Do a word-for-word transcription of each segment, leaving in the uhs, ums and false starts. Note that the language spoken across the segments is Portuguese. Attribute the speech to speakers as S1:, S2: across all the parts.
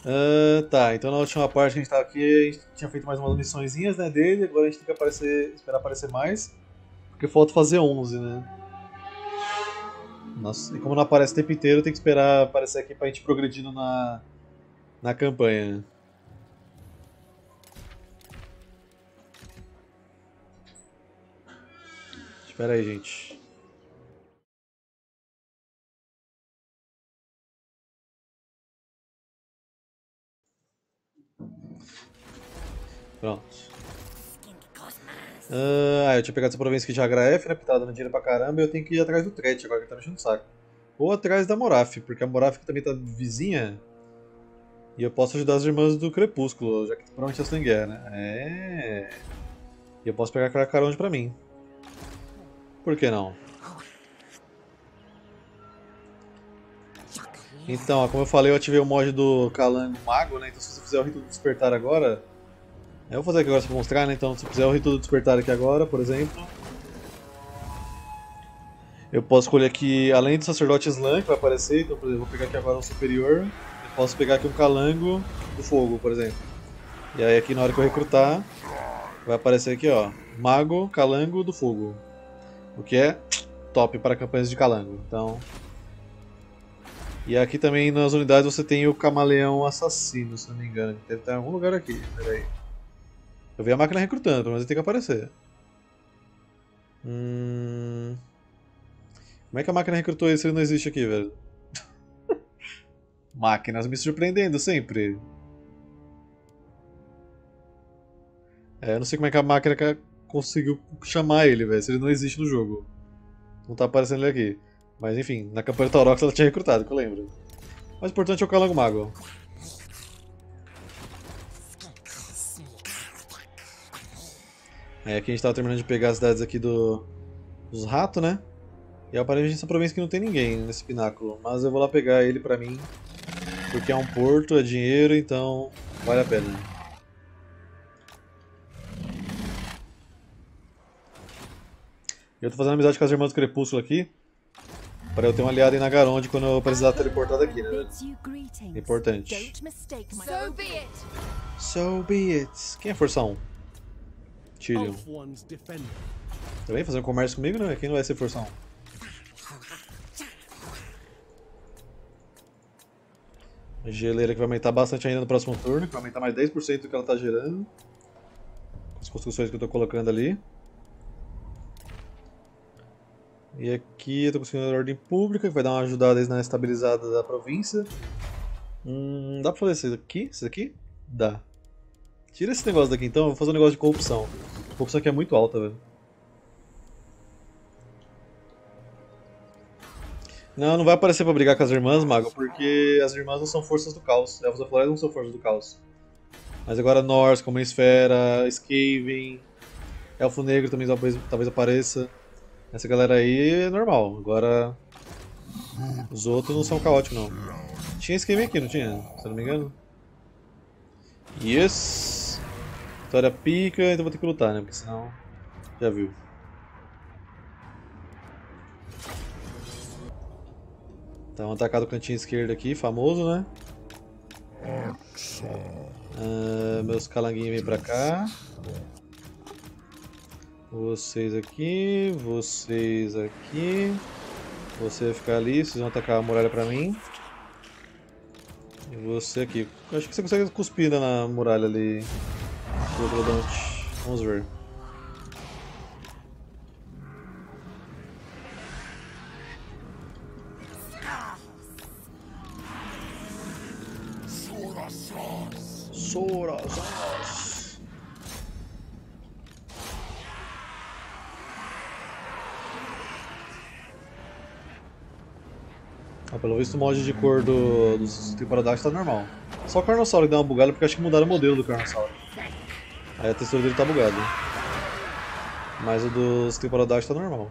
S1: Ah, tá, então na última parte que a gente tava aqui, a gente tinha feito mais umas missõezinhas, né, dele, agora a gente tem que aparecer, esperar aparecer mais, porque falta fazer onze, né? Nossa, e como não aparece o tempo inteiro, tem que esperar aparecer aqui pra gente ir progredindo na, na campanha. Espera aí, gente. Pronto. Ah, eu tinha pegado essa província aqui de Agraef, né? Porque tava dando dinheiro pra caramba e eu tenho que ir atrás do Tret agora que tá me enchendo o saco. Ou atrás da Moraf, porque a Moraf também tá vizinha e eu posso ajudar as irmãs do Crepúsculo, já que provavelmente elas estão em guerra, né? É. E eu posso pegar Carcaronde pra mim. Por que não? Então, ó, como eu falei, eu ativei o mod do Calango Mago, né? Então se você fizer o rito do despertar agora. Eu vou fazer aqui agora pra mostrar, né? Então se eu fizer o rito do despertar aqui agora, por exemplo. Eu posso escolher aqui, além do sacerdote Slan que vai aparecer, então por exemplo, vou pegar aqui agora um superior. Eu posso pegar aqui um calango do fogo, por exemplo. E aí aqui na hora que eu recrutar, vai aparecer aqui ó, mago calango do fogo. O que é top para campanhas de calango. Então. E aqui também nas unidades você tem o camaleão assassino, se não me engano. Deve estar em algum lugar aqui, peraí. Eu vi a máquina recrutando, mas ele tem que aparecer. Hum... Como é que a máquina recrutou ele se ele não existe aqui, velho? Máquinas me surpreendendo sempre. É, eu não sei como é que a máquina conseguiu chamar ele, velho, se ele não existe no jogo. Não tá aparecendo ele aqui. Mas enfim, na campanha do Taurox ela tinha recrutado, que eu lembro. Mas o importante é o Calango Mago. Aí aqui a gente tava terminando de pegar as cidades aqui do, dos ratos, né? E aparentemente essa província que não tem ninguém nesse pináculo. Mas eu vou lá pegar ele pra mim. Porque é um porto, é dinheiro, então vale a pena. Eu tô fazendo amizade com as irmãs do Crepúsculo aqui. Pra eu ter um aliado em Nagaronde quando eu precisar teleportar daqui, né? É importante.
S2: So be it.
S1: So be it. Quem é Força um? Tyrion. Também fazer um comércio comigo, né? Quem não vai ser Força um? A geleira que vai aumentar bastante ainda no próximo turno, que vai aumentar mais dez por cento do que ela tá gerando. Com as construções que eu tô colocando ali. E aqui eu tô conseguindo a ordem pública, que vai dar uma ajudada na estabilizada da província. Hum, dá pra fazer isso aqui? Isso aqui? Dá. Tira esse negócio daqui então, eu vou fazer um negócio de corrupção. A corrupção aqui é muito alta, velho. Não, não vai aparecer pra brigar com as irmãs, Mago, porque as irmãs não são forças do caos. Elfos da Floresta não são forças do caos. Mas agora Norse, como Esfera, Skaven, Elfo Negro também talvez, talvez apareça. Essa galera aí é normal. Agora os outros não são caóticos não. Tinha Skaven aqui, não tinha? Se eu não me engano. Yes! Vitória pica, então vou ter que lutar, né? Porque senão. Já viu. Tá, vamos atacar do cantinho esquerdo aqui, famoso, né? Ah, meus calanguinhos vêm pra cá. Vocês aqui, vocês aqui. Você vai ficar ali, vocês vão atacar a muralha pra mim. E você aqui. Acho que você consegue cuspir na muralha ali. Vamos ver. Sorazos. Ah, pelo visto o mod de cor do, dos Triparodax tá normal. Só o Carnossauro que dá uma bugada porque acho que mudaram o modelo do Carnossauro. Aí a textura dele tá bugada. Mas o dos Triparodax tá normal.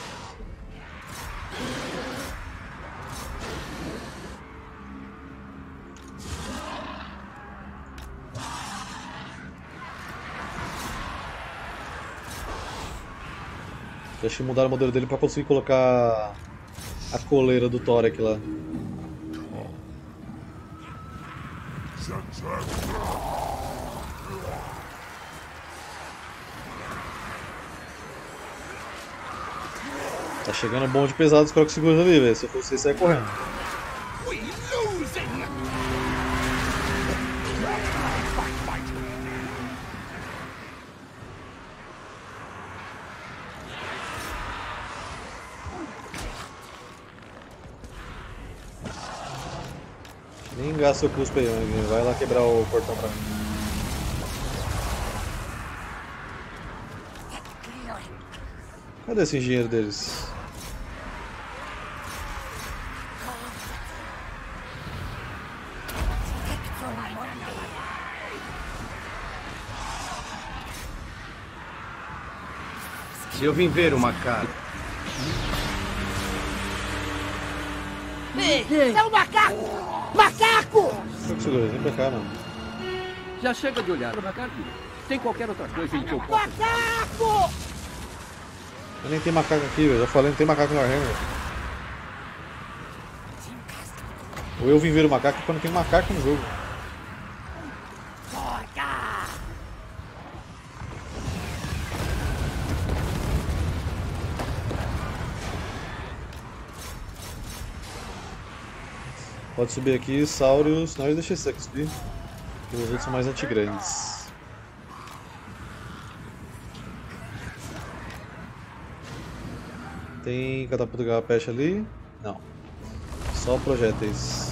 S1: Eu acho que mudaram o modelo dele pra conseguir colocar a coleira do Thorek lá. Tá chegando um bonde pesado dos Crocs seguros ali, velho. Se eu fosse você, sair correndo. Nem gasta o cuspo aí, mano. Vai lá quebrar o portão pra mim. Cadê esse engenheiro deles?
S2: Eu vim ver o macaco.
S3: Ei, é um macaco! Macaco!
S1: Fica seguro, vem pra cá, mano.
S2: Já chega de olhar o macaco. Tem qualquer outra coisa em que eu possa...
S3: Macaco!
S1: Eu nem tem macaco aqui, velho. Já falei, não tem macaco no Warhammer. Ou eu vim ver o macaco quando tem macaco no jogo. Pode subir aqui, Saurius. Não, eu deixei esse aqui subir. Porque os outros são mais antigrandes. Tem catapulta de garrapecha ali? Não. Só projéteis.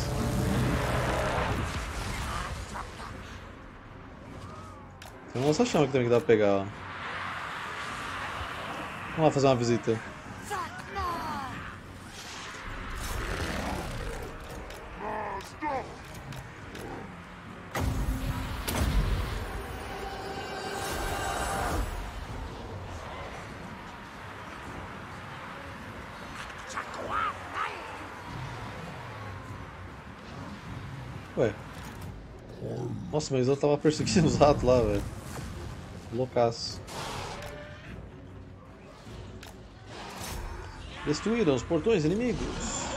S1: Tem um lança-chama aqui também que dá pra pegar. Ó. Vamos lá fazer uma visita. Ué. Nossa, mas eu tava perseguindo os ratos lá, velho. Loucaço. Destruíram os portões inimigos.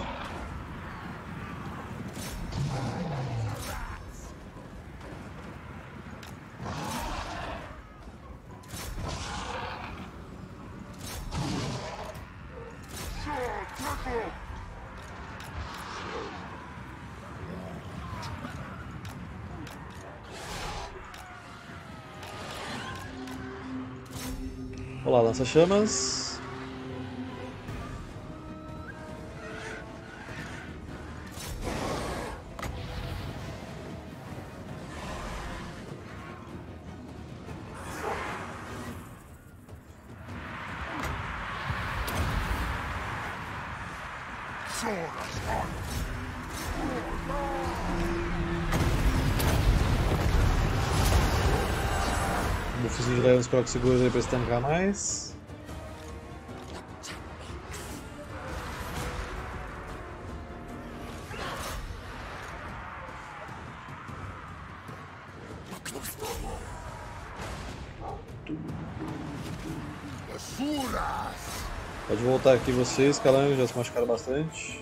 S1: Olá, lança-chamas. Vou fuzilar uns Crocs seguros aí pra estancar mais. Pode voltar aqui vocês, Calango, já se machucaram bastante.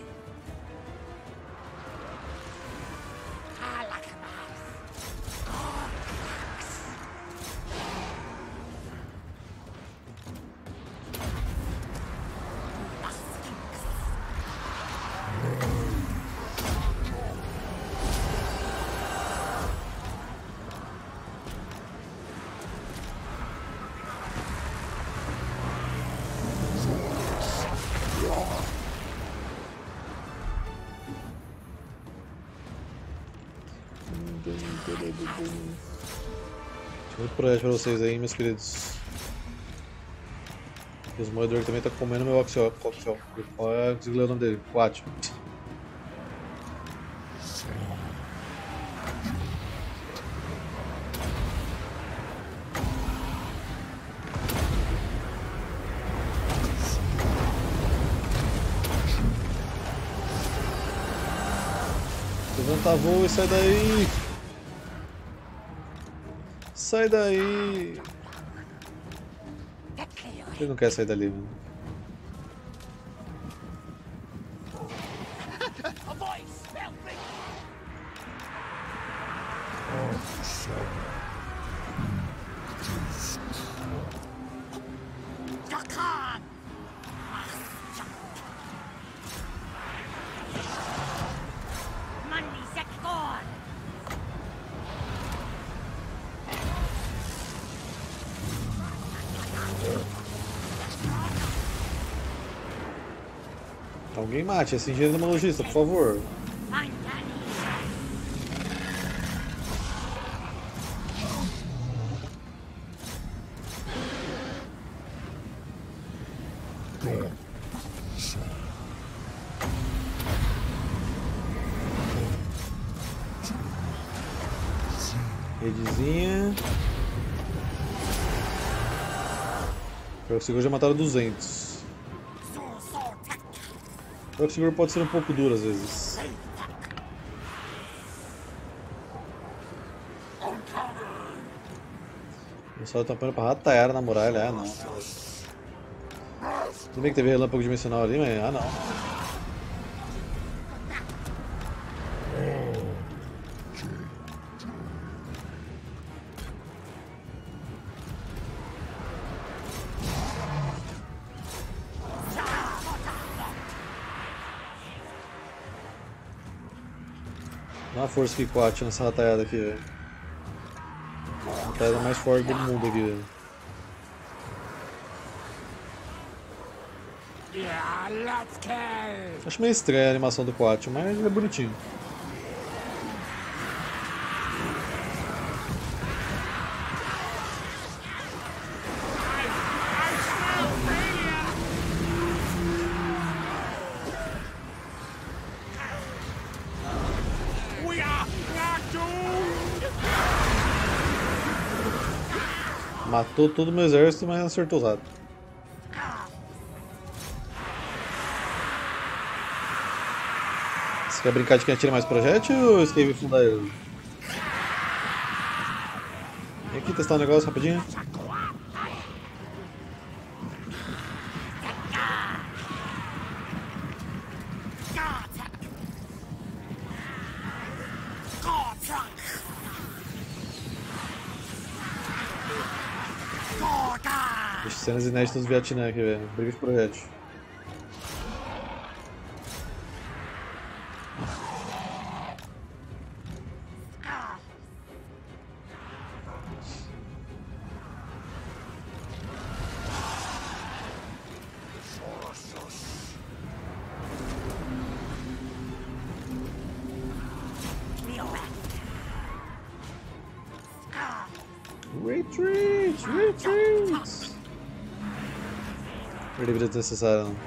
S1: Muito projeto pra vocês aí, meus queridos. E os moedores também tá comendo meu Oxel. Oxel. Qual é o nome dele? Quatro. Levanta voo e sai daí! Sai daí! Ele não quer sair dali, mano. Alguém mate esse engenheiro neumologista, por favor. Redezinha. Para o seguro já mataram duzentos. O seguro pode ser um pouco duro às vezes. O pessoal tá apontando pra rataiar na muralha. Ah, não. Tudo bem que teve relâmpago dimensional ali, mas. Ah, não. Dá uma força que quatro nessa rataiada aqui, velho. A rataiada mais forte do mundo aqui, velho. Acho meio estranha a animação do quatro, mas é bonitinho. Matou todo o meu exército, mas não acertou nada. Você quer brincar de quem atira mais projétil ou você quer fundar ele? Vem aqui testar um negócio rapidinho. Cenas inéditas do Vietnã aqui, velho. Briga de projétil. Retreat! Retreat! Perdi vida desnecessária, não.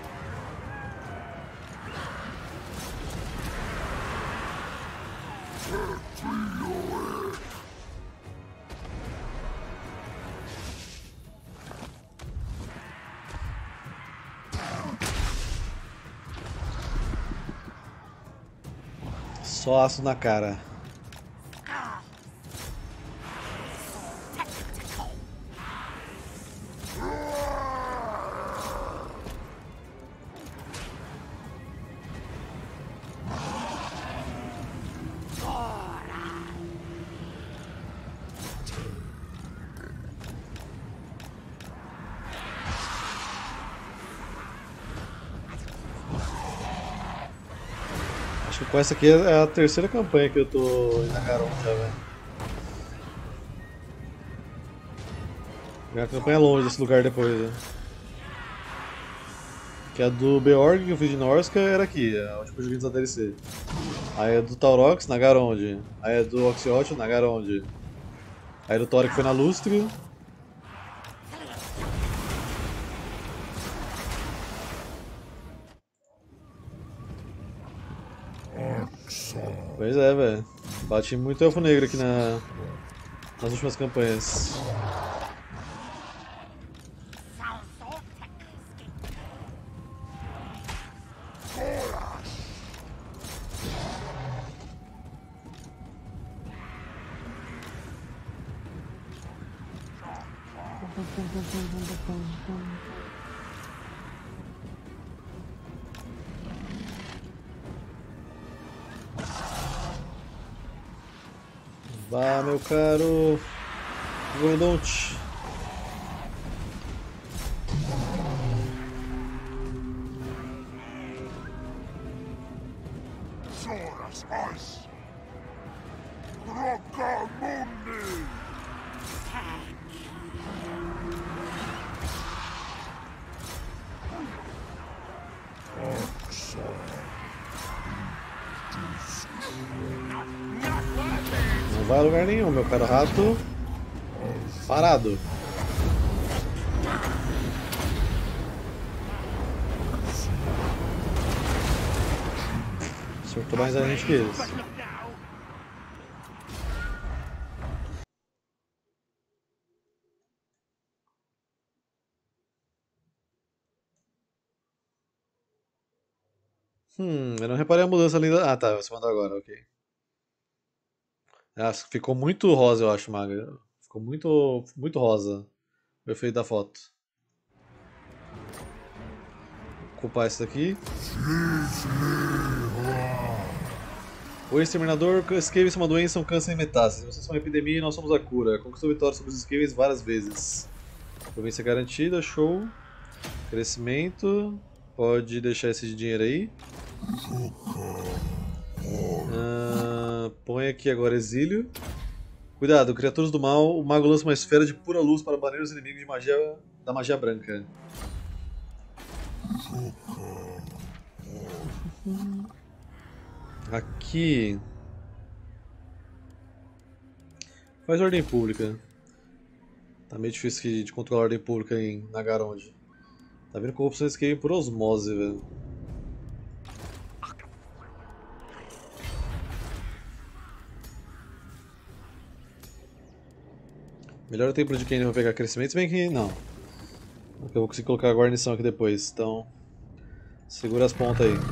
S1: Só aço na cara. Acho que com essa aqui é a terceira campanha que eu tô em Nagaron já, velho. A campanha é longe desse lugar depois, né? Que a do Beorg que eu fiz de Norska era aqui, é o tipo joguinho da D L C. Aí a do Taurox, Nagarond. Aí a do Oxyot, Nagarond. Aí a do Thor que foi na Lustre. Pois é, velho. Bati muito elfo negro aqui na, nas últimas campanhas. Vá, meu caro Gordonte. Não vai a lugar nenhum, meu caro rato. Parado. Acertou mais a gente que eles. Hum, eu não reparei a mudança ali da... Ah, tá, você mandou agora, ok. Ah, ficou muito rosa, eu acho, Maga. Ficou muito, muito rosa o efeito da foto. Vou ocupar esse daqui. O exterminador, Skaven são uma doença, um câncer em metástase. Vocês são uma epidemia e nós somos a cura. Conquistou vitória sobre os Skavens várias vezes. Província garantida, show. Crescimento. Pode deixar esse de dinheiro aí. Ah, põe aqui agora exílio. Cuidado, criaturas do mal. O mago lança uma esfera de pura luz para banir os inimigos de magia, da magia branca. Aqui. Faz ordem pública. Tá meio difícil de controlar a ordem pública em Nagaronde. Tá vendo corrupções que por osmose, velho. Melhor o tempo de quem vai pegar crescimento, se bem que não. Eu vou conseguir colocar a guarnição aqui depois, então. Segura as pontas aí.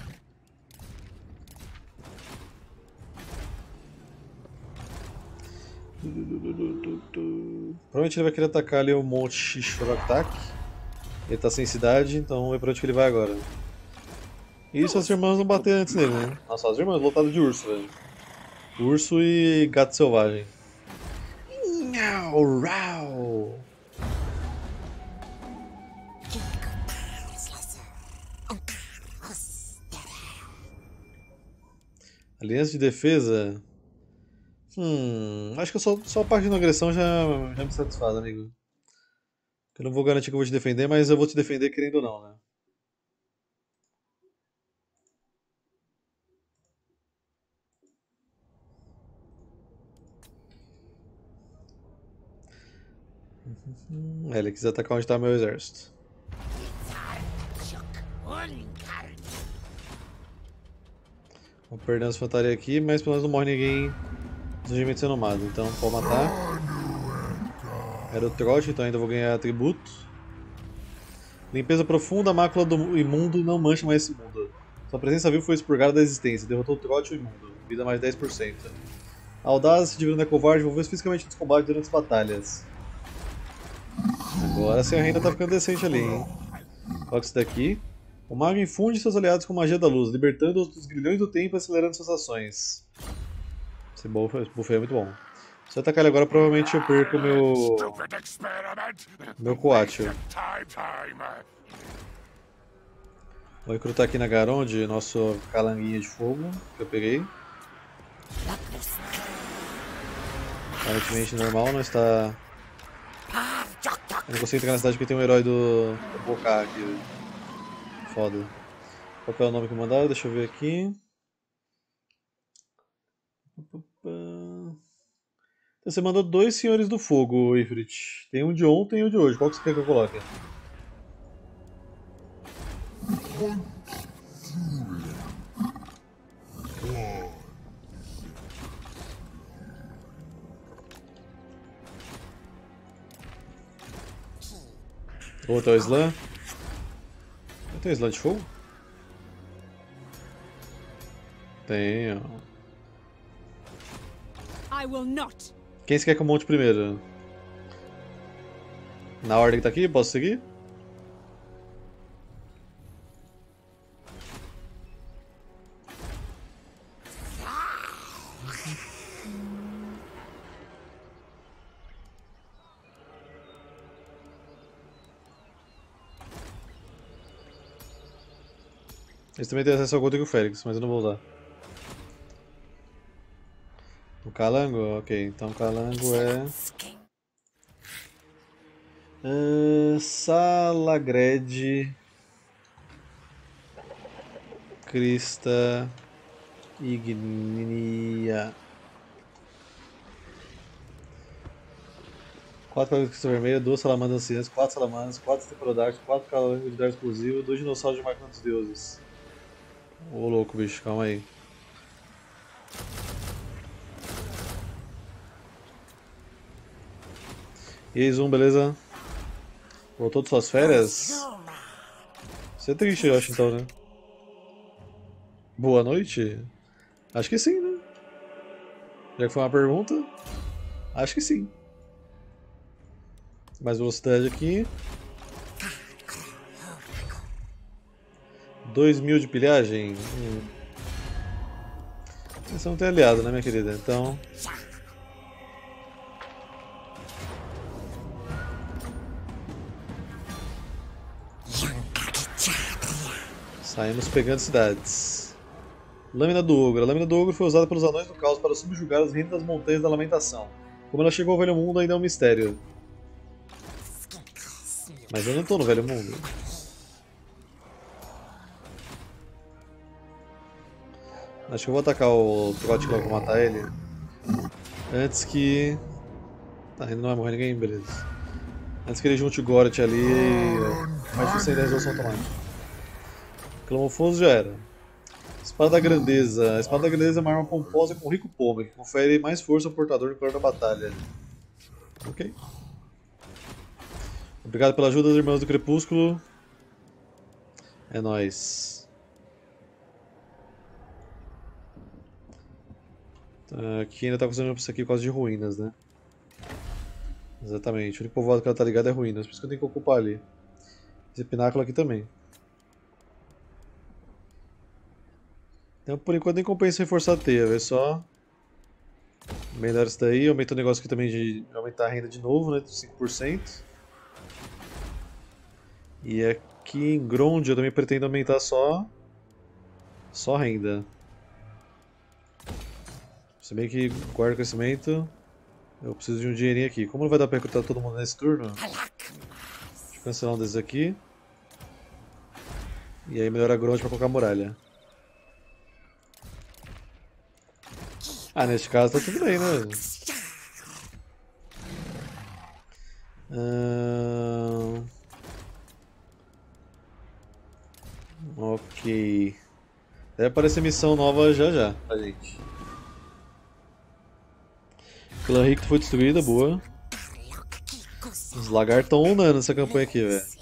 S1: Provavelmente ele vai querer atacar ali o Monte Shishrotak. Ele tá sem cidade, então é pra onde que ele vai agora. E suas irmãs não bater antes nele, né? Nossa, as irmãs lotadas de urso, velho. Urso e gato selvagem. Nhau, rau. Aliança de defesa. Hum, acho que só, só a parte de não agressão já, já me satisfaz, amigo. Eu não vou garantir que eu vou te defender, mas eu vou te defender querendo ou não, né? É, ele quis atacar onde está meu exército. Vou perder as infantaria aqui, mas pelo menos não morre ninguém no regimento sendo amado. Então pode matar. Era o trote, então ainda vou ganhar atributo. Limpeza profunda, a mácula do imundo não mancha mais esse mundo. Sua presença viva foi expurgada da existência. Derrotou o trote e o imundo. Vida mais dez por cento. A audácia, se dividindo é covarde, envolveu-se fisicamente nos combates durante as batalhas. Agora sim a renda tá ficando decente ali, hein? Coloca isso daqui. O mago infunde seus aliados com magia da luz, libertando-os dos grilhões do tempo e acelerando suas ações. Esse buff, esse buff é muito bom. Se eu atacar ele agora, provavelmente eu perco meu... meu coátio. Vou recrutar aqui na Garonde nosso calanguinha de fogo, que eu peguei. Aparentemente normal, não está... Eu não consigo entrar na cidade porque tem um herói do, do Bocar aqui. Foda. Qual que é o nome que mandaram? Deixa eu ver aqui. Então você mandou dois Senhores do Fogo, Ifrit. Tem um de ontem e um de hoje. Qual que você quer que eu coloque? Ou tem o Slam? Tem o Slam de fogo? Tem, ó. Quem você quer que eu monte primeiro? Na ordem que tá aqui, posso seguir? Eles também têm acesso ao Golden e o Félix, mas eu não vou usar. O Calango? Ok, então o Calango é... Uh, Salagred, Crista, Ignia. quatro calangas de crista vermelha, duas salamandras anciãs, quatro salamandras, quatro temporodactos, quatro calangos de dar explosivo, dois dinossauros de máquina dos deuses. Ô louco, bicho, calma aí. E aí, Zoom, beleza? Voltou de suas férias? Você é triste, eu acho, então, né? Boa noite? Acho que sim, né? Já que foi uma pergunta, acho que sim. Mais velocidade aqui. dois mil de pilhagem. Hum. Você não tem aliado, né, minha querida? Então... saímos pegando cidades. Lâmina do Ogro. A Lâmina do Ogro foi usada pelos Anões do Caos para subjugar os reinos das Montanhas da Lamentação. Como ela chegou ao Velho Mundo ainda é um mistério. Mas eu não estou no Velho Mundo. Acho que eu vou atacar o Trote logo pra matar ele. Antes que... tá, ainda não vai morrer ninguém, beleza. Antes que ele junte o Goroth ali e... mas sem resolução automática. Clamofoso já era. Espada da Grandeza. A Espada da Grandeza é uma arma pomposa com rico pomo, que confere mais força ao portador no calor da batalha. Ok. Obrigado pela ajuda dos Irmãos do Crepúsculo. É nóis. Aqui ainda tá funcionando isso aqui por causa de ruínas, né? Exatamente. O único povoado que ela tá ligada é ruínas, por isso que eu tenho que ocupar ali. Esse pináculo aqui também. Então, por enquanto nem compensa reforçar a teia, é só melhor isso daí. Aumenta o negócio aqui também de aumentar a renda de novo, né, de cinco por cento. E aqui em Grond eu também pretendo aumentar só só renda. Se bem que guarda crescimento, eu preciso de um dinheirinho aqui. Como não vai dar pra recrutar todo mundo nesse turno, deixa eu cancelar um desses aqui. E aí melhorar Grond pra colocar muralha. Ah, neste caso tá tudo bem, né? Uh... Ok. Deve aparecer missão nova já já pra gente. Clã Ricto foi destruída, boa. Os lagartos estão onando essa campanha aqui, velho.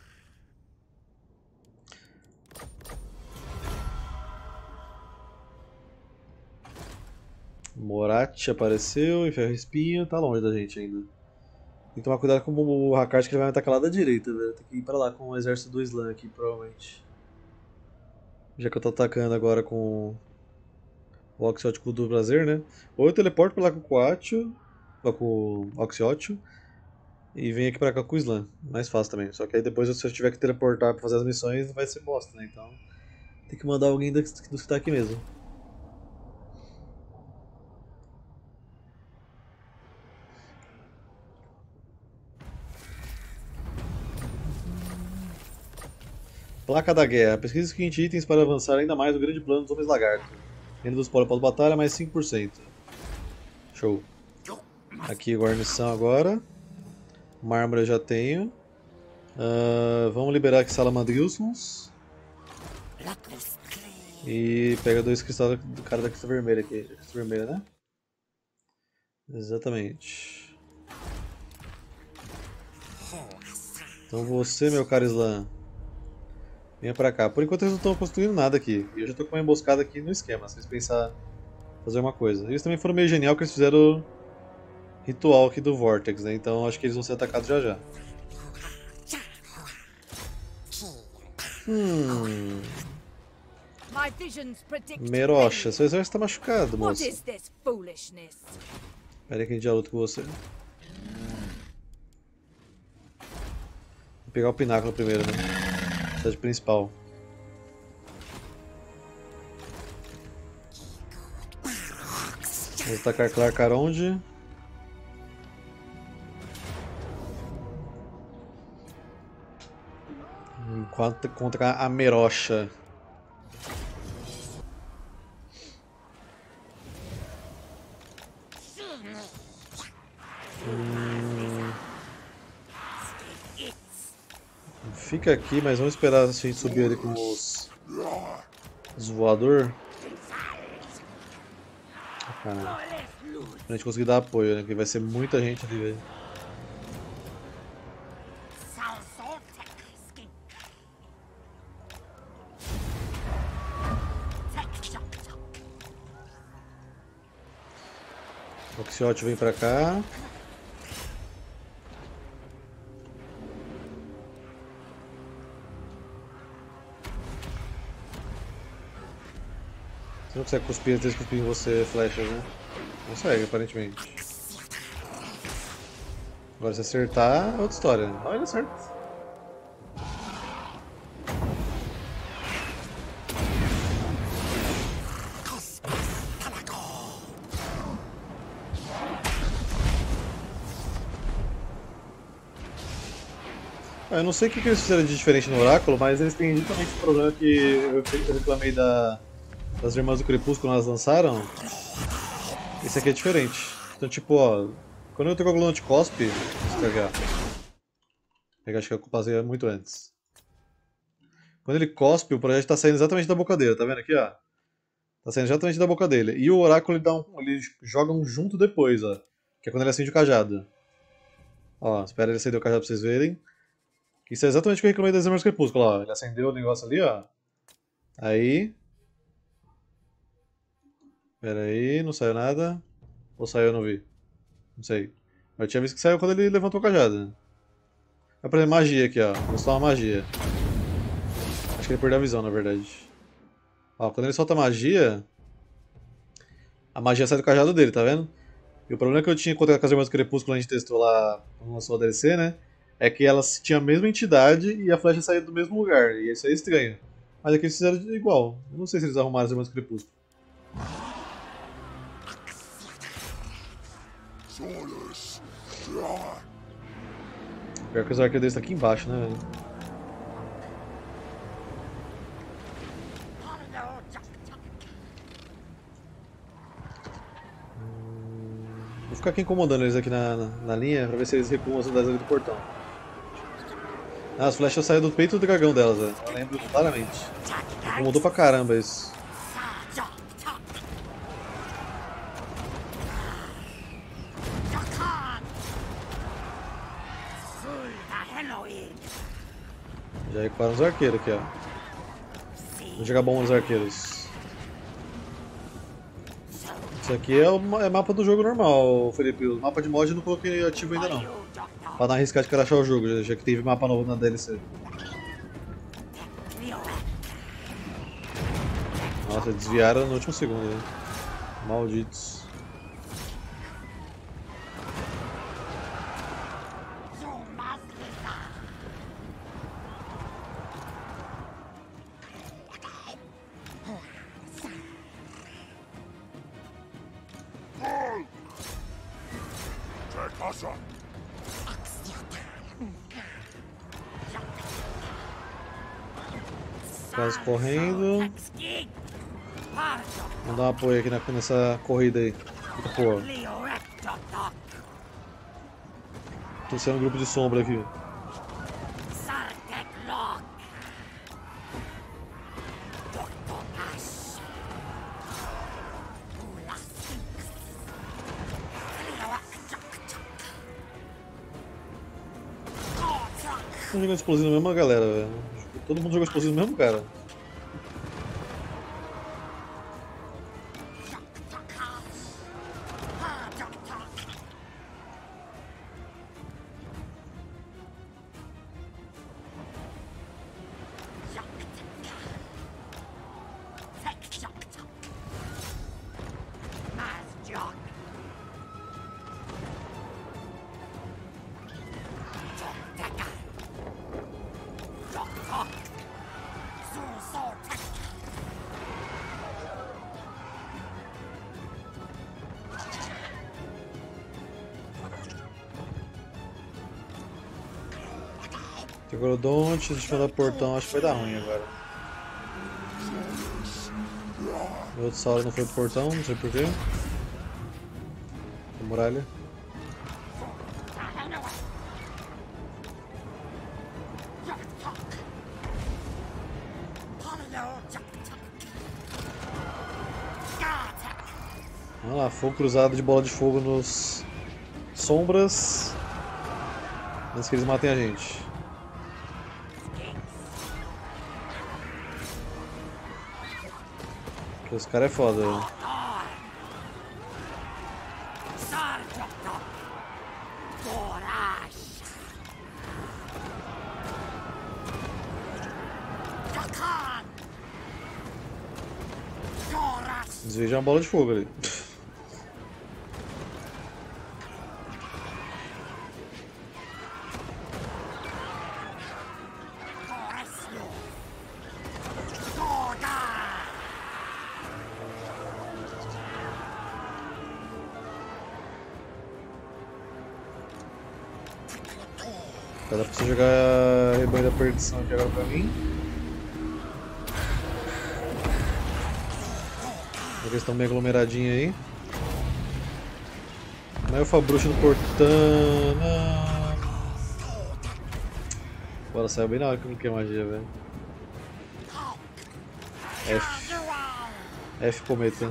S1: Morat apareceu e Ferro Espinho, tá longe da gente ainda. Tem que tomar cuidado com o Hakart que ele vai me atacar lá da direita, velho. Tem que ir pra lá com o exército do Slan aqui, provavelmente. Já que eu tô atacando agora com o Oxyótico do Prazer, né? Ou eu teleporto pra lá com o Coatio, ou com o Oxyótio, e venho aqui pra cá com o Slan. Mais fácil também. Só que aí depois, se eu tiver que teleportar pra fazer as missões, vai ser bosta, né? Então tem que mandar alguém dos que tá aqui mesmo. Placa da Guerra. Pesquisa os seguintes itens para avançar ainda mais o grande plano dos Homens Lagarto. Renda dos polos pós-batalha, mais cinco por cento. Show. Aqui guarnição agora. Mármore eu já tenho. Uh, vamos liberar aqui Salamandrilsons. E pega dois cristais do cara da crista vermelha aqui. Crista vermelha, né? Exatamente. Então você, meu caro Slan, venha pra cá. Por enquanto eles não estão construindo nada aqui. E eu já tô com uma emboscada aqui no esquema, se vocês pensarem fazer uma coisa. Eles também foram meio genial que eles fizeram o ritual aqui do Vortex, né? Então acho que eles vão ser atacados já já. Hum... Merocha, seu exército tá machucado, moça. Pera aí que a gente já luta com você. Vou pegar o pináculo primeiro, né? Cidade principal. Vamos atacar Clark-Aronde. Enquanto contra a Merocha. Hum... Fica aqui, mas vamos esperar a gente subir ali com os, os voador. Ah, pra gente conseguir dar apoio, né? Porque vai ser muita gente ali, velho. O Xiote vem pra cá. Você não consegue cuspir antes de cuspir em você flechas, né? Consegue, aparentemente. Agora se acertar, é outra história. Olha, certo. Eu não sei o que eles fizeram de diferente no Oráculo, mas eles têm justamente o problema que eu reclamei da, das Irmãs do Crepúsculo quando elas lançaram. Esse aqui é diferente. Então, tipo, ó, quando eu tenho com a de cospe, deixa eu pegar. Eu acho que eu passei muito antes. Quando ele cospe, o projeto tá saindo exatamente da boca dele, tá vendo aqui, ó? Tá saindo exatamente da boca dele. E o Oráculo ele, dá um, ele joga um junto depois, ó. Que é quando ele acende o cajado. Ó, espera ele acender o cajado pra vocês verem. Isso é exatamente o que eu reclamei das Irmãs do Crepúsculo, ó. Ele acendeu o negócio ali, ó. Aí. Pera aí, não saiu nada. Ou saiu, eu não vi. Não sei. Mas eu tinha visto que saiu quando ele levantou o cajado. Vai pra magia aqui, ó. Vou soltar uma magia. Acho que ele perdeu a visão, na verdade. Ó, quando ele solta a magia, a magia sai do cajado dele, tá vendo? E o problema que eu tinha contra as Irmãs do Crepúsculo, a gente testou lá quando lançou a D L C, né? É que elas tinham a mesma entidade e a flecha saía do mesmo lugar. E isso é estranho. Mas aqui eles fizeram igual. Eu não sei se eles arrumaram as Irmãs do Crepúsculo. Pior que os arqueiros deles estão aqui embaixo, né, velho? Vou ficar aqui incomodando eles aqui na, na, na linha pra ver se eles recuam as unidades ali do portão. Ah, as flechas saem do peito do dragão delas, velho. Eu lembro claramente. Incomodou pra caramba isso. Já equiparam os arqueiros aqui, ó. Vou jogar bom nos arqueiros. Isso aqui é o é mapa do jogo normal, Felipe. O mapa de mod eu não coloquei ativo ainda não. Pra não arriscar de crachar o jogo, já que teve mapa novo na D L C. Nossa, desviaram no último segundo, né? Malditos. Quase correndo. Vamos dar um apoio aqui na, nessa corrida aí. Eita porra. Tô sendo um grupo de sombra aqui. Estão jogando explosivo na mesma galera, velho. Todo mundo joga explosivo no mesmo cara. Tegorodonte, deixa eu mandar portão, acho que vai dar ruim agora. O outro Sauro não foi pro portão, não sei porquê. A muralha. Vamos lá, fogo cruzado de bola de fogo nos sombras. Antes que eles matem a gente. Porque os caras é foda. Né? Desveja uma bola de fogo ali. Dá pra você jogar rebanho da perdição aqui agora pra mim. Eles estão meio aglomeradinhos aí. Mas o Fabruxo no portão. Não. Bora, saiu bem na hora que eu não quer magia, velho. F. F cometa.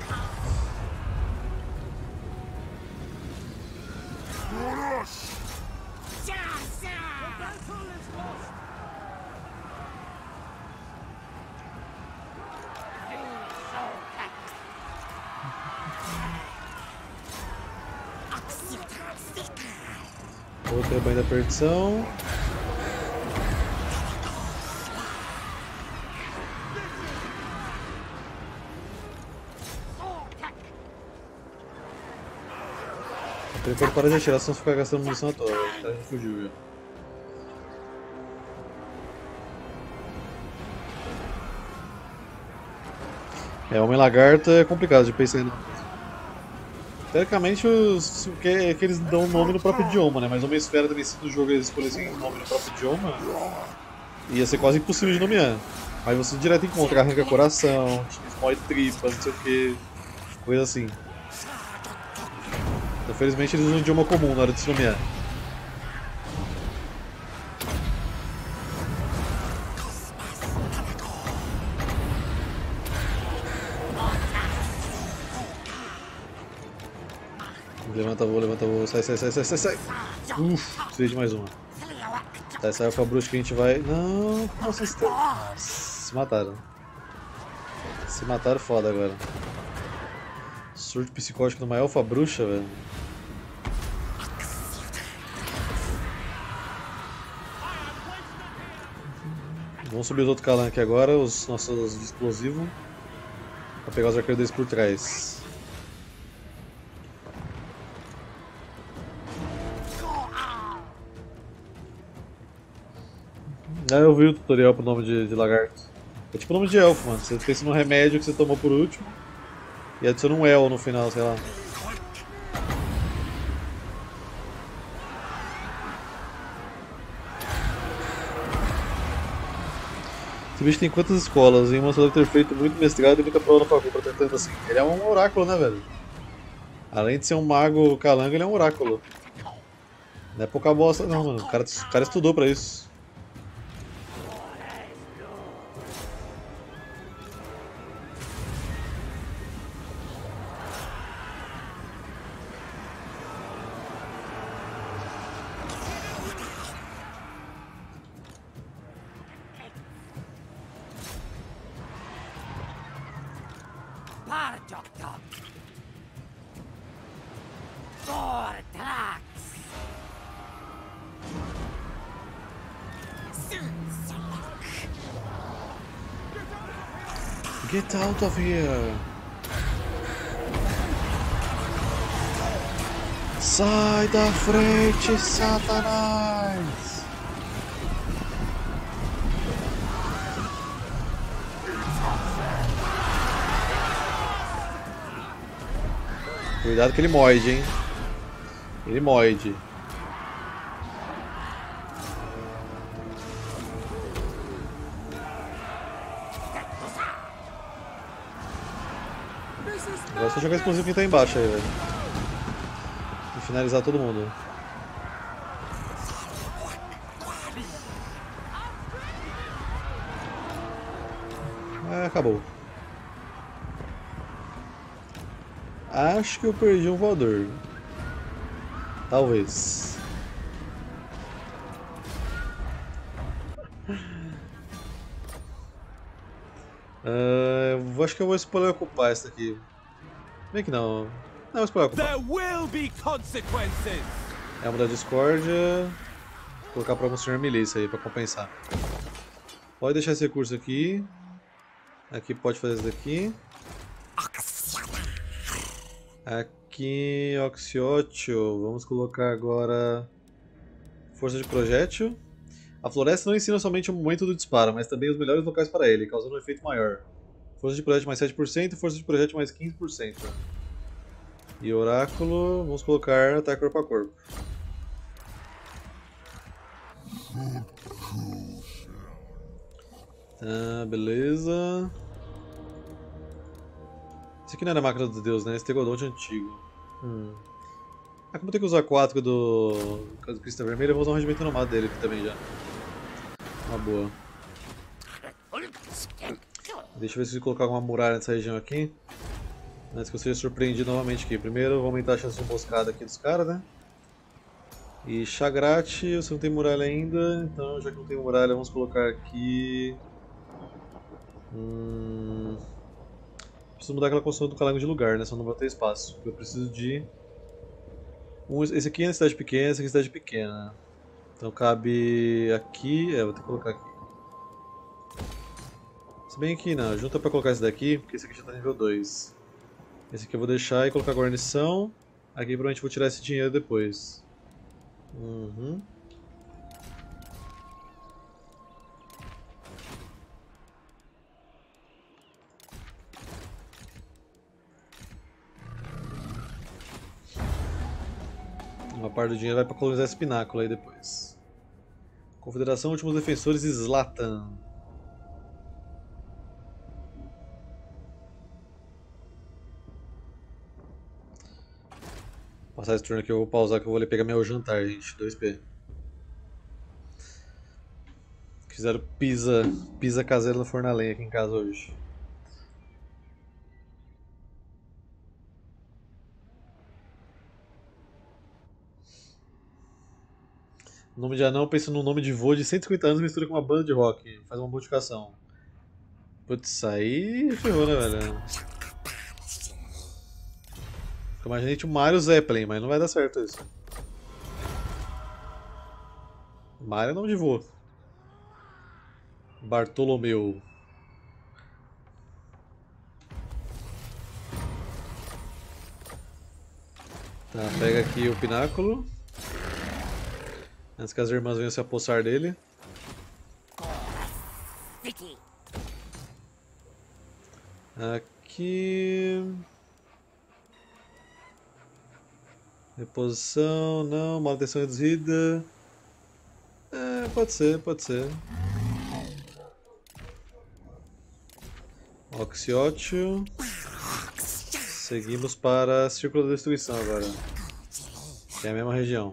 S1: Outro rebanho da perdição. Ele pode parar de atirar, senão ficar gastando munição à toa. O cara já fugiu já. É, Homem Lagarto é complicado de pensar em. Teoricamente, os, que, é que eles dão nome no próprio idioma, né? Mas Homem Esfera também, se do jogo eles escolhessem nome no próprio idioma, ia ser quase impossível de nomear. Mas você direto encontra, arranca coração, mói tripa, não sei o que, coisa assim. Então, felizmente eles usam um idioma comum na hora de se nomear. Levanta voo, levanta voo, sai, sai, sai, sai, sai, sai. Uff, precisei de mais uma. Tá, essa é a Fabruxo que a gente vai. Não, nossa, nossa, se mataram. Se mataram foda agora. Surto psicótico numa elfa bruxa, velho. Vamos subir os outros Kalan aqui agora, os nossos explosivos. Pra pegar os arqueiros deles por trás. Ah, eu vi o tutorial pro nome de, de lagarto. É tipo o nome de elfo, mano. Você pensa no remédio que você tomou por último e adiciona um El no final, sei lá. Esse bicho tem quantas escolas? E uma só deve ter feito muito mestrado e muita prova na faculdade pra tentando assim. Ele é um oráculo, né, velho? Além de ser um mago calango, ele é um oráculo. Não é pouca bosta, não, mano. O cara, o cara estudou pra isso. Get out of here! Sai da frente, Satanás! Cuidado que ele moide, hein? Ele moide. Agora é só jogar explosivo quem tá embaixo aí, velho. E finalizar todo mundo. Ah, acabou. Acho que eu perdi um voador. Talvez. Uh, acho que eu vou escolher ocupar essa daqui. Bem que não. Não, vou escolher ocupar. É uma da discórdia. Vou colocar pra mostrar milícia aí, pra compensar. Pode deixar esse recurso aqui. Aqui pode fazer isso daqui. Aqui, Oxiótio. Vamos colocar agora força de projétil. A floresta não ensina somente o momento do disparo, mas também os melhores locais para ele, causando um efeito maior. Força de projétil mais sete por cento e força de projétil mais quinze por cento. E oráculo, vamos colocar ataque corpo a corpo. Tá, beleza. Esse aqui não era a máquina do deus, né? Esse tegodonte antigo. Hum. Ah, como eu tenho que usar quatro do, do Crista Vermelha, eu vou usar um regimento nomado dele aqui também já. Uma boa. Deixa eu ver se eu colocar alguma muralha nessa região aqui. Antes que eu seja surpreendido novamente aqui. Primeiro eu vou aumentar a chance de emboscada aqui dos caras, né? E Chagrate, você não tem muralha ainda, então já que não tem muralha, vamos colocar aqui... Hum... Preciso mudar aquela construção do calango de lugar, né? Senão não vai ter espaço. Eu preciso de... Um... Esse aqui é cidade pequena, esse aqui é cidade pequena. Então cabe aqui... É, vou ter que colocar aqui. Se bem que não, junta pra colocar esse daqui, porque esse aqui já tá nível dois. Esse aqui eu vou deixar e colocar guarnição. Aqui provavelmente vou tirar esse dinheiro depois. Uhum. Uma parte do dinheiro vai para colonizar esse pináculo aí depois. Confederação Últimos Defensores Zlatan. Vou passar esse turno aqui, eu vou pausar que eu vou ali pegar meu jantar, gente. dois P. Fizeram pizza, pizza caseira no forno a lenha aqui em casa hoje. O nome de anão, pensa num nome de vô de cento e cinquenta anos e mistura com uma banda de rock. Faz uma modificação. Putz, aí ferrou, né, velho? Eu imaginei que o Mario Zeppelin, mas não vai dar certo isso. Mario é nome de vô. Bartolomeu. Tá, pega aqui o pináculo. Antes que as irmãs venham se apossar dele. Aqui... Reposição, não, manutenção reduzida. É, pode ser, pode ser. Oxiótio. Seguimos para Círculo da Destruição agora. Que é a mesma região.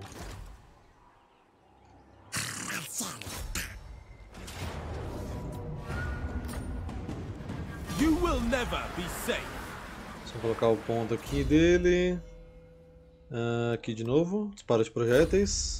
S1: Só colocar o ponto aqui dele. Uh, aqui de novo, disparo de projéteis.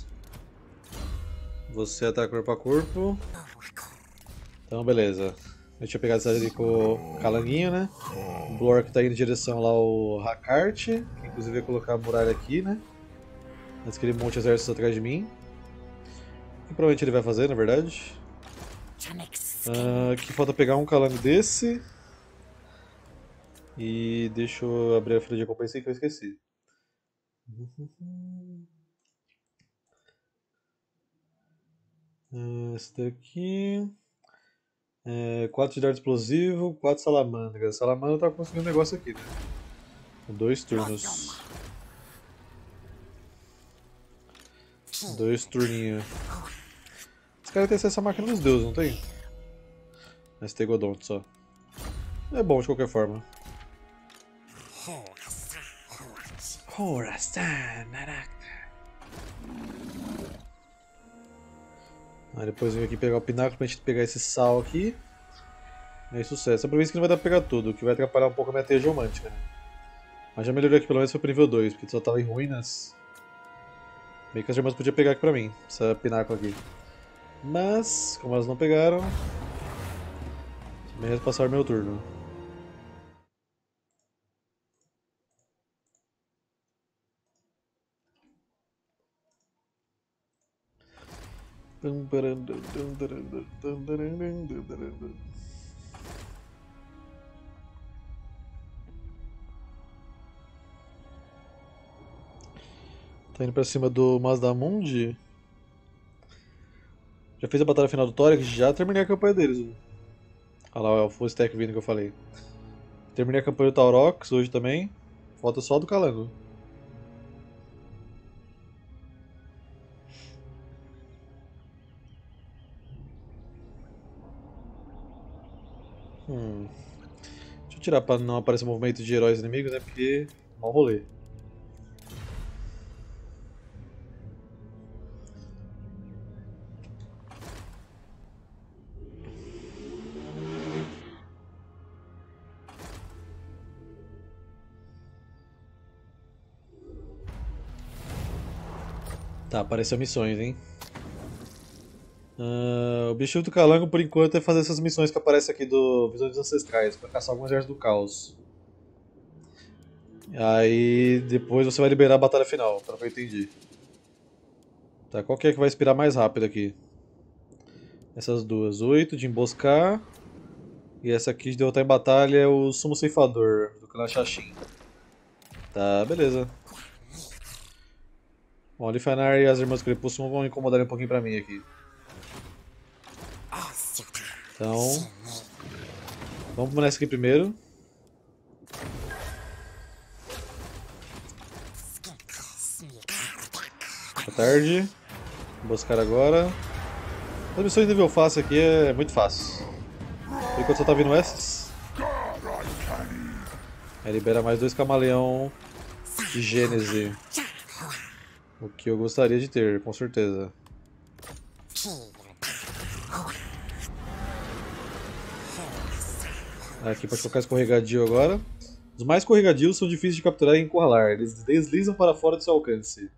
S1: Você ataca corpo a corpo. Então beleza. Deixa eu pegar essa ali com o calanguinho, né? O Blork tá indo em direção lá ao Hakart, que inclusive ia colocar a muralha aqui, né? Antes que ele monte exércitos atrás de mim. O que provavelmente ele vai fazer, na verdade. Uh, aqui falta pegar um calango desse. E deixa eu abrir a fila de recompensa que eu esqueci. Esse daqui. É, quatro de dardo explosivo, quatro salamandras. Salamandra tá conseguindo um negócio aqui, né? Dois turnos. Dois turninhos. Esse cara tem acesso à máquina dos deuses, não tem? Mas tem Godonto só. É bom de qualquer forma. Horasan, Naraka. Aí depois eu venho aqui pegar o pináculo pra gente pegar esse sal aqui. E aí sucesso. É pra ver que não vai dar pra pegar tudo, o que vai atrapalhar um pouco a minha teia geomântica, né? Mas já melhorou aqui, pelo menos foi pro nível dois, porque só tava em ruínas. Meio que as irmãs podiam pegar aqui pra mim, essa pináculo aqui. Mas, como elas não pegaram, também passar meu turno. Tá indo pra cima do Mazdamundi. Já fez a batalha final do Toric, já terminei a campanha deles. Olha lá, o full stack vindo que eu falei. Terminei a campanha do Taurox hoje também. Falta só do Calango. Hum. Deixa eu tirar pra não aparecer movimento de heróis inimigos, né? Porque mau rolê. Tá, apareceu missões, hein? Uh, o objetivo do Calango, por enquanto, é fazer essas missões que aparecem aqui do Visões Ancestrais, pra caçar alguns exércitos do caos. Aí depois você vai liberar a batalha final, pelo que eu entendi. Tá, qual que é que vai expirar mais rápido aqui? Essas duas, oito de emboscar. E essa aqui de derrotar em batalha é o Sumo Ceifador, do clã Xaxim. Tá, beleza. Bom, Lifanar e as Irmãs Crepúsculo vão incomodar um pouquinho pra mim aqui. Então, vamos nessa aqui primeiro. Boa tarde. Buscar agora. As missões de nível fácil aqui é muito fácil. Enquanto só tá vindo essas. Aí libera mais dois camaleão de Gênese. O que eu gostaria de ter, com certeza. Aqui pode colocar escorregadio agora. Os mais escorregadios são difíceis de capturar e encurralar. Eles deslizam para fora do seu alcance.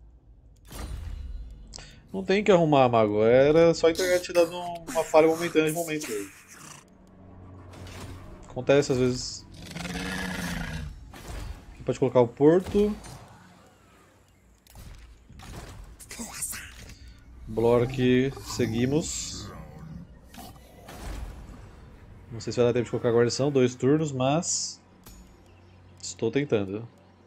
S1: Não tem que arrumar, mago. Era só a internet te dando uma falha momentânea de momento. Acontece às vezes. Aqui pode colocar o porto. Blork, seguimos. Não sei se vai dar tempo de colocar a guarnição, dois turnos, mas estou tentando.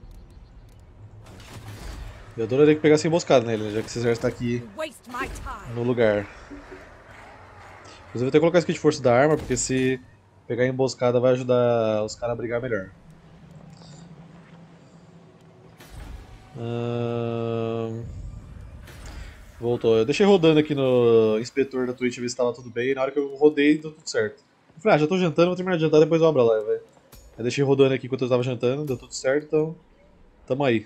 S1: Eu adoraria que pegasse emboscada nele, né, já que esse exército está aqui no lugar. Inclusive eu vou ter que colocar skill de força da arma, porque se pegar emboscada vai ajudar os caras a brigar melhor. Hum... Voltou. Eu deixei rodando aqui no inspetor da Twitch ver se estava tudo bem, e na hora que eu rodei deu tudo certo. Eu falei, ah, já tô jantando, vou terminar de jantar, depois eu abro a live, velho. Eu deixei rodando aqui enquanto eu tava jantando, deu tudo certo, então tamo aí.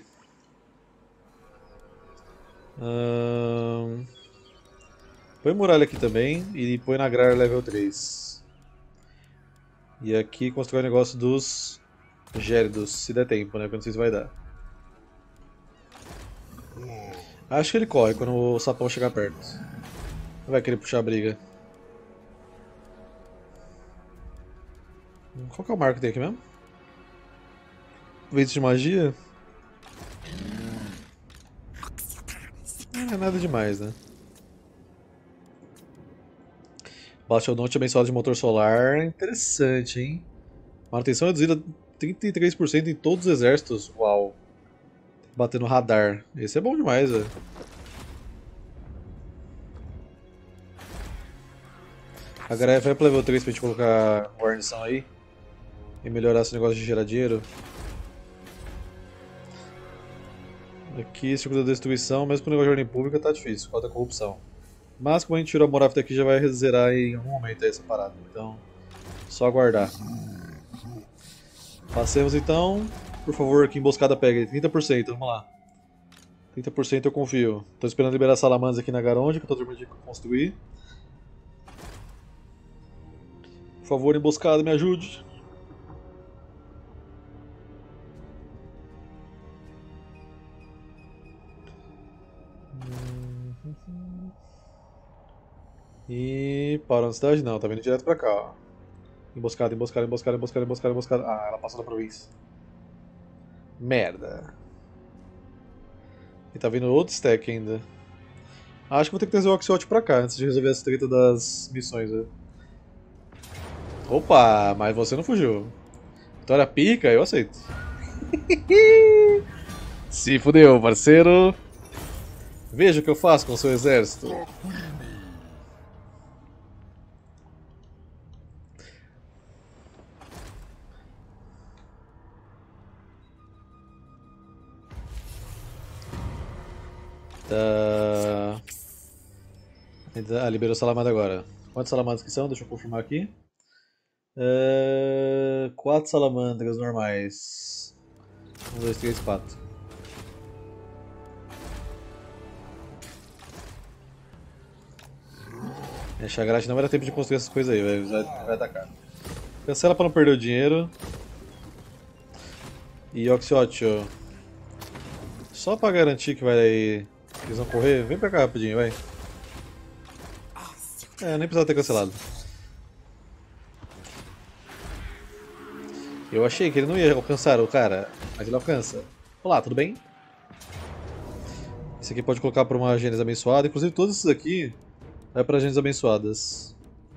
S1: Hum... Põe muralha aqui também e põe na agrária level três. E aqui construir o negócio dos Gélidos, se der tempo, né? Porque eu não sei se vai dar. Acho que ele corre quando o sapão chegar perto. Não vai querer puxar a briga. Qual que é o marco que tem aqui mesmo? Vento de magia? Não é nada demais, né? Bastiodonte abençoado de motor solar. Interessante, hein? Manutenção reduzida trinta e três por cento em todos os exércitos. Uau. Bater no radar. Esse é bom demais, velho. A galera vai pro level três pra gente colocar guarnição aí. E melhorar esse negócio de gerar dinheiro. Aqui, Círculo da Destruição, mesmo com o negócio de ordem pública tá difícil, falta corrupção. Mas como a gente tirou a Moraf daqui, já vai zerar em algum momento aí essa parada. Então, só aguardar. Passemos então. Por favor, que emboscada pegue. trinta por cento, vamos lá. trinta por cento eu confio. Tô esperando liberar salamandras aqui na Garonde, que eu tô terminando de construir. Por favor, emboscada, me ajude. E parou na cidade? Não, tá vindo direto pra cá, ó. Emboscada, emboscada, emboscada, emboscada, emboscada, emboscada. Ah, ela passou da província. Merda. E tá vindo outro stack ainda. Acho que vou ter que trazer o Oxyot pra cá antes de resolver essa treta das missões, né? Opa, mas você não fugiu. Vitória pica, eu aceito. Se fudeu, parceiro. Veja o que eu faço com o seu exército. Tá... Ah, liberou salamandra agora. Quantas salamandras que são? Deixa eu confirmar aqui. Uh, quatro salamandras normais. Um, dois, três, quatro. É, Chagrate não vai dar tempo de construir essas coisas aí, velho. Vai, vai atacar. Cancela pra não perder o dinheiro. E Oxyot, só pra garantir que vai. Que eles vão correr, vem pra cá rapidinho, vai. É, nem precisava ter cancelado. Eu achei que ele não ia alcançar o cara, mas ele alcança. Olá, tudo bem? Esse aqui pode colocar para uma Gênesis abençoada. Inclusive todos esses aqui vai para Gênesis abençoadas.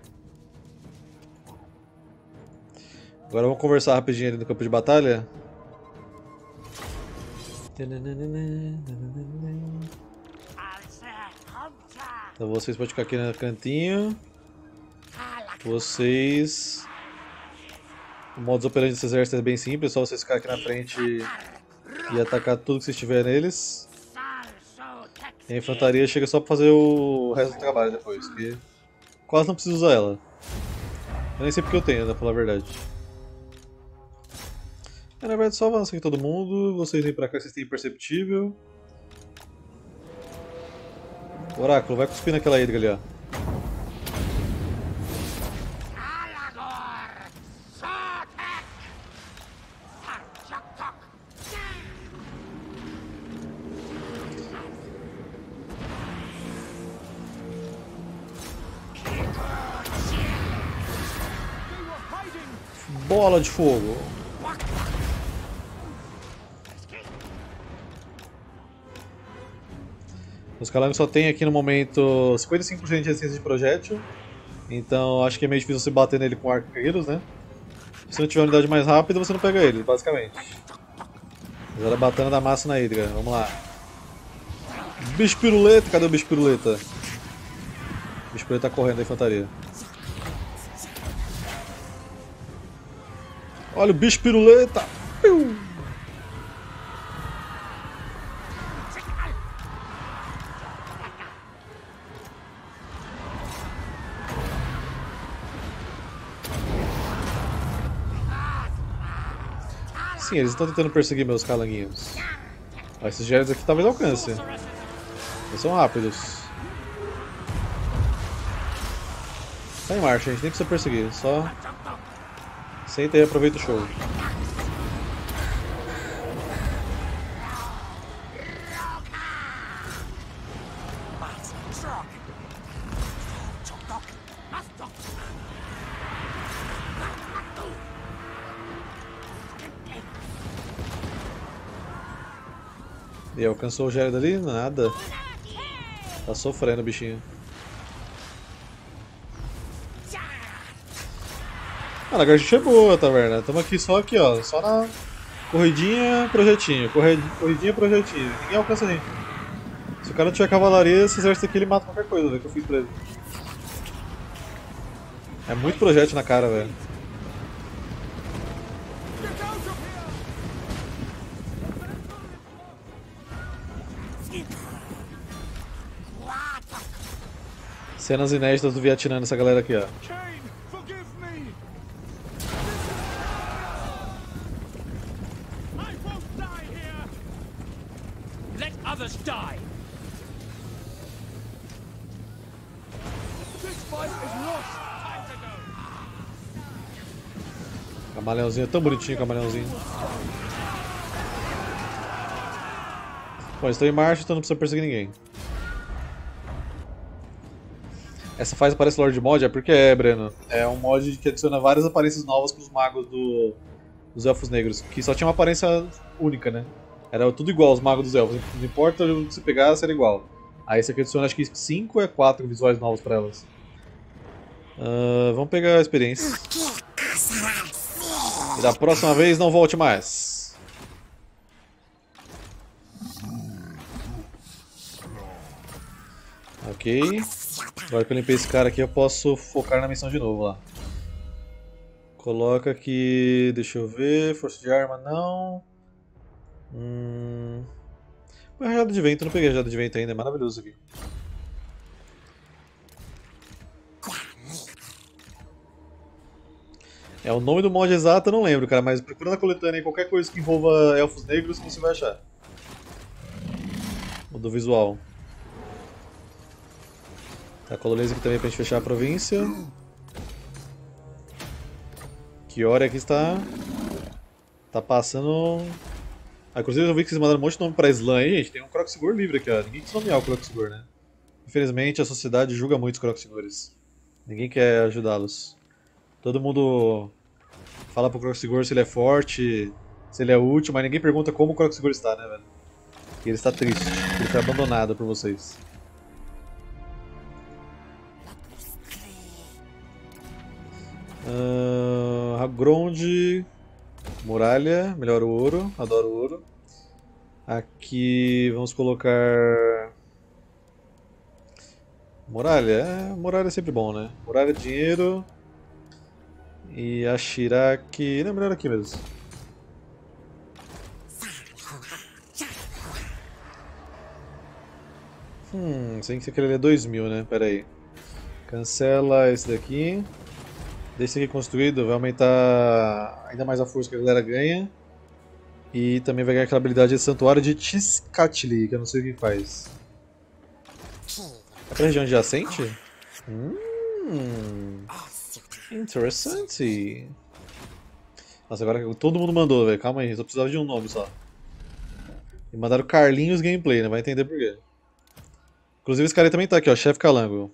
S1: Agora vamos conversar rapidinho ali no campo de batalha. Então vocês podem ficar aqui no cantinho. Vocês... O modus operandi desse exército é bem simples, é só vocês ficarem aqui na frente e atacar tudo que vocês tiver neles. E a infantaria chega só pra fazer o resto do trabalho depois, porque quase não preciso usar ela. Eu nem sei porque eu tenho, né, pra falar a verdade. É, na verdade só avança aqui todo mundo, vocês vêm pra cá, vocês têm imperceptível. Oráculo, vai cuspir naquela hidra ali, ó. Bola de fogo. Os calangos só tem aqui no momento cinquenta e cinco por cento de resistência de projétil. Então acho que é meio difícil você bater nele com arqueiros, né? Se não tiver unidade mais rápida, você não pega ele, basicamente. Agora batendo da massa na hidra, vamos lá. Bicho piruleta, cadê o bicho piruleta? O bicho piruleta tá correndo da infantaria. Olha o bicho piruleta! Piu! Sim, eles estão tentando perseguir meus calanguinhos. Ó, esses Gênesis aqui talvez alcance. Eles são rápidos. Tá em marcha, a gente nem precisa perseguir, só senta e aproveita o show. E alcançou o Gérida ali? Nada. Tá sofrendo o bichinho. Ah, a lagartixa é boa, taverna. Tamo aqui só aqui, ó. Só na corridinha, projetinho. Corridinha, projetinho. Ninguém alcança a gente. Se o cara não tiver cavalaria, esse exército aqui ele mata qualquer coisa, velho, que eu fiz pra ele. É muito projétil na cara, velho. Cenas inéditas do Vietnã nessa galera aqui, ó.
S3: others die. This fight is lost. Time to go.
S1: Camaleãozinho, é tão bonitinho o camaleãozinho. Bom, eles estão em marcha, então não precisa perseguir ninguém. Essa fase parece Lord Mod, é porque é, Breno. É um mod que adiciona várias aparências novas para os magos do, dos Elfos Negros, que só tinha uma aparência única, né? Era tudo igual os magos dos Elfos, não importa onde você pegasse, era igual. Aí esse aqui adiciona acho que cinco ou quatro visuais novos para elas. Uh, vamos pegar a experiência. E da próxima vez não volte mais. Ok. Agora que eu limpei esse cara aqui, eu posso focar na missão de novo lá. Coloca aqui, deixa eu ver, força de arma não. Hum... Rajada de vento, não peguei rajada de vento ainda, é maravilhoso aqui. É, o nome do mod exato eu não lembro, cara, mas procura na coletânea qualquer coisa que envolva elfos negros que você vai achar. O do visual. Tá, coloniza aqui também pra gente fechar a província. Que hora aqui está? Tá passando... Ah, inclusive eu vi que vocês mandaram um monte de nome pra Slan aí, gente. Tem um Kroxigor livre aqui, ó. Ninguém quis nomear o Kroxigor, né? Infelizmente a sociedade julga muito os Kroxigores. Ninguém quer ajudá-los. Todo mundo fala pro Kroxigor se ele é forte, se ele é útil, mas ninguém pergunta como o Kroxigor está, né, velho? E ele está triste, ele foi abandonado por vocês. Uh, Grond, muralha, melhor o ouro, adoro o ouro. Aqui vamos colocar muralha, é, muralha é sempre bom, né? Muralha, dinheiro e a Shiraki, não, melhor aqui mesmo. Hum, sem que aquele é dois mil, né? Pera aí. Cancela esse daqui. Desse aqui construído vai aumentar ainda mais a força que a galera ganha. E também vai ganhar aquela habilidade de Santuário de Tizcatli, que eu não sei o que faz. É pra região adjacente? Hum, interessante. Nossa, agora todo mundo mandou, velho. Calma aí, só precisava de um nome só. E mandaram Carlinhos Gameplay, né? Vai entender por quê. Inclusive esse cara aí também tá aqui, ó, Chefe Calango.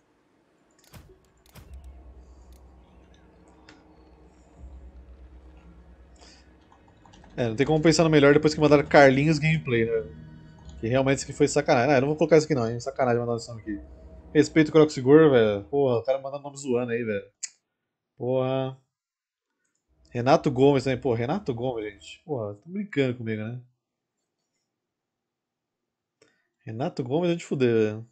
S1: É, não tem como pensar no melhor depois que mandaram Carlinhos Gameplay, né? Que realmente isso aqui foi sacanagem. Ah, eu não vou colocar isso aqui não, hein? Sacanagem mandar isso aqui. Respeito o Kroxigor, velho. Porra, o cara mandando nome zoando aí, velho. Porra. Renato Gomes também. Pô, Renato Gomes, gente. Porra, tá brincando comigo, né? Renato Gomes é de fuder, velho.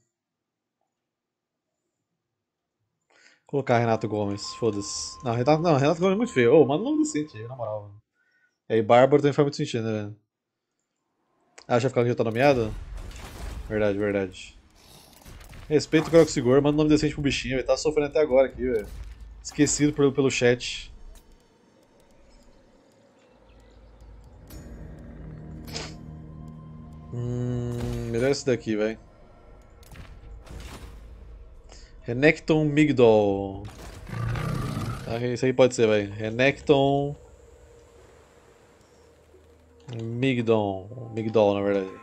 S1: Colocar Renato Gomes, foda-se. Não, Renato, não, Renato Gomes é muito feio. Ô, manda um nome decente aí, na moral, mano. E aí, Bárbaro também faz muito sentido, né, velho? Ah, já ficou já tá nomeado? Verdade, verdade. Respeito o Kroxigor, manda um nome decente pro bichinho, ele tá sofrendo até agora aqui, velho. Esquecido pelo, pelo chat. Hum, melhor esse daqui, velho. Renekton Migdol. Ah, isso aí pode ser, velho. Renekton Migdol. Migdol, na verdade.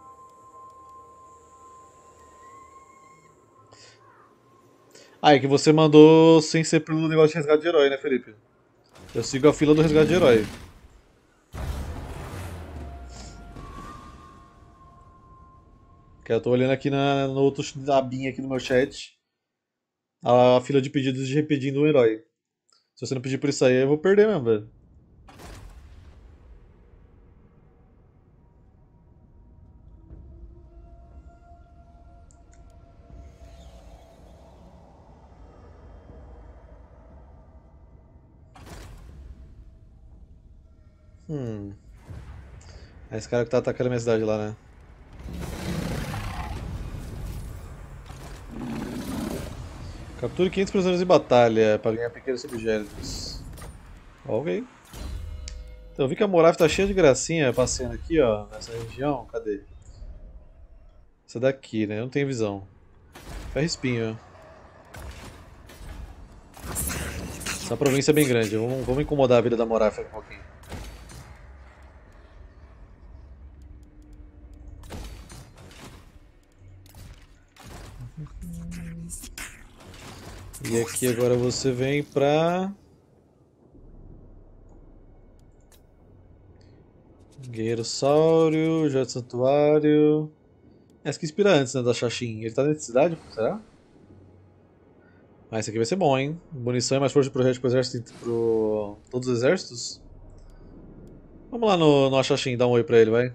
S1: Ah, é que você mandou sem ser pelo negócio de resgate de herói, né, Felipe? Eu sigo a fila do resgate de herói. Que eu tô olhando aqui na, no outro abinho aqui no meu chat. A, a fila de pedidos de repetindo um herói. Se você não pedir por isso aí, eu vou perder mesmo, velho. Hum. É esse cara que tá atacando a minha cidade lá, né? Capture quinhentos prisioneiros em batalha para ganhar pequenos objetos. Ok. Então eu vi que a Morav tá cheia de gracinha passeando aqui, ó, nessa região. Cadê? Essa daqui, né? Eu não tenho visão. Ferro espinho. Essa província é bem grande. Vamos, vamos incomodar a vida da Moráfia um pouquinho. E aqui agora você vem pra... Guerreiro Sáurio, Jardim Santuário... Essa que inspira antes, né, da Xaxim. Ele tá dentro da cidade? Será? Ah, esse aqui vai ser bom, hein? Munição e mais força de projétil pro exército, pro... todos os exércitos? Vamos lá no, no Xaxim, dar um oi pra ele, vai.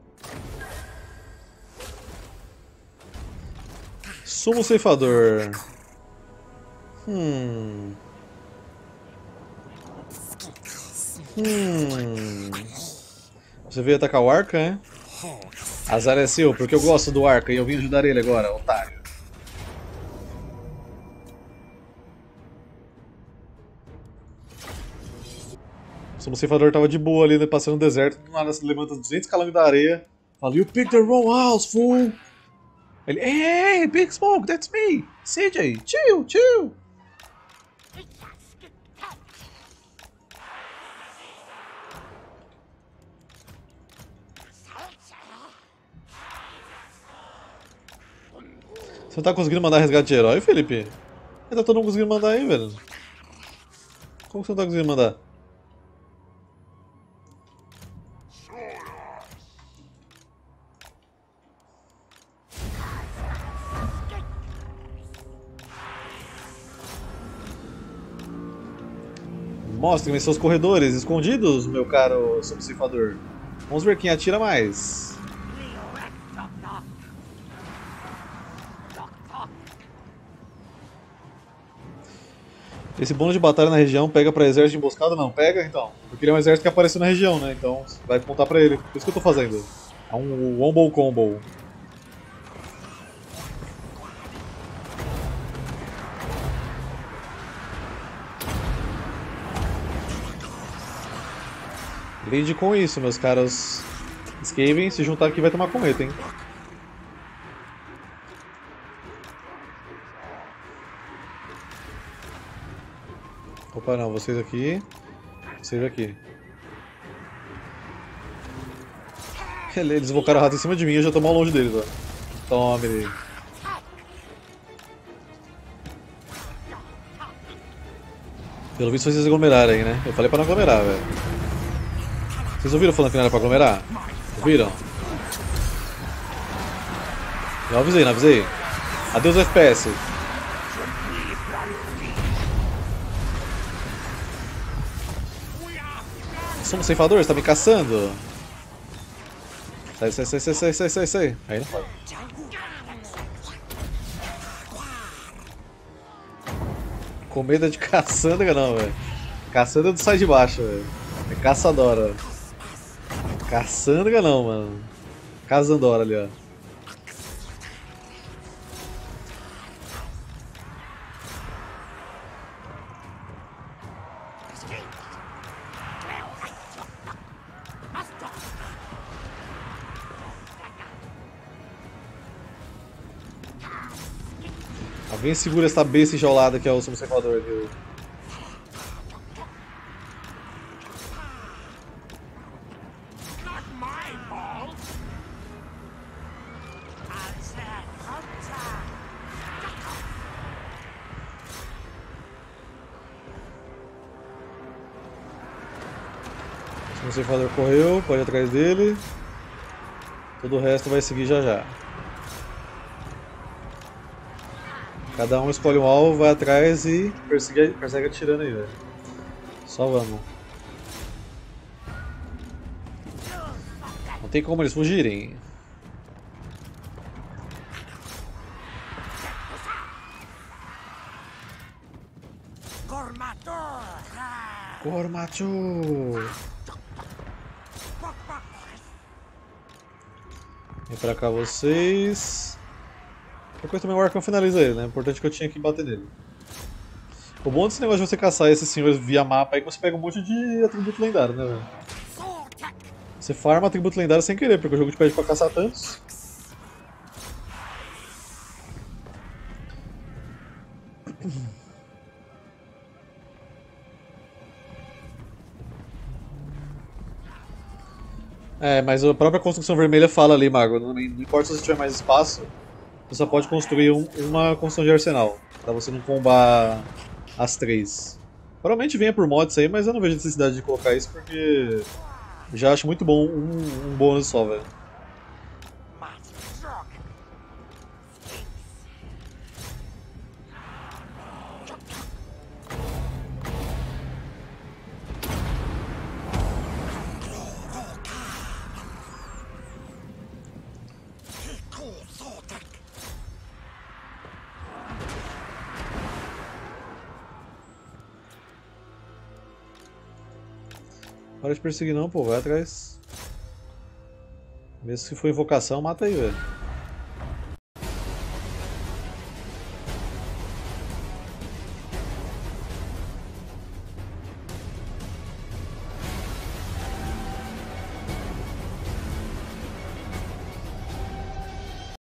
S1: Sumo Ceifador. Hum... Hum... Você veio atacar o Arca, né? Azar é seu, porque eu gosto do Arca e eu vim ajudar ele agora, otário. O Sumo Ceifador tava de boa ali, né, passando no deserto, do nada se levanta duzentos calangos da areia. Fala, you picked the wrong house, fool! Ele, hey, hey, Big Smoke, that's me! C J, chill, chill! Você não tá conseguindo mandar resgate de herói, Felipe? Tá todo mundo conseguindo mandar aí, velho. Como que você não tá conseguindo mandar? Mostrem seus corredores escondidos, meu caro subcifador. Vamos ver quem atira mais. Esse bônus de batalha na região pega pra exército de emboscada? Não, pega então. Porque ele é um exército que apareceu na região, né? Então vai contar pra ele. Por isso que eu tô fazendo. É um Wombo Combo. Lide com isso, meus caros Skaven. Se juntar aqui vai tomar cometa, hein? Opa, não, vocês aqui, vocês aqui. Eles invocaram o rato em cima de mim e eu já tô mal longe deles, ó. Tome ele. Pelo visto vocês aglomerarem, né? Eu falei pra não aglomerar, velho. Vocês ouviram falando que não era pra aglomerar? Ouviram? Não avisei, não avisei. Adeus F P S. Somos ceifadores, tá me caçando? Sai, sai, sai, sai, sai, sai, sai, sai. Aí não pode. Comida de caçanga não, velho. Caçanga não sai de baixo, velho. É caçadora. Caçanga não, mano. Casandora ali, ó. Alguém segura essa besta enjaulada que é o Sumo Ceifador aqui. O Sumo Ceifador correu, pode ir atrás dele. Todo o resto vai seguir já já. Cada um escolhe um alvo, vai atrás e persegue, persegue atirando aí, velho. Só vamos. Não tem como eles fugirem. Gormachu! Vem pra cá vocês. Qualquer coisa também o Arcão finaliza ele, né? O importante é que eu tinha que bater nele. O bom desse negócio de você caçar esses senhores via mapa é que você pega um monte de atributo lendário, né, velho? Você farma atributo lendário sem querer, porque o jogo te pede pra caçar tantos. É, mas a própria construção vermelha fala ali, Mago, não, não importa se você tiver mais espaço, você só pode construir um, uma construção de arsenal, pra você não combar as três. Provavelmente venha por mods aí, mas eu não vejo necessidade de colocar isso porque já acho muito bom um, um bônus só, velho. Para de perseguir não, pô, vai atrás. Mesmo se for invocação, mata aí, velho.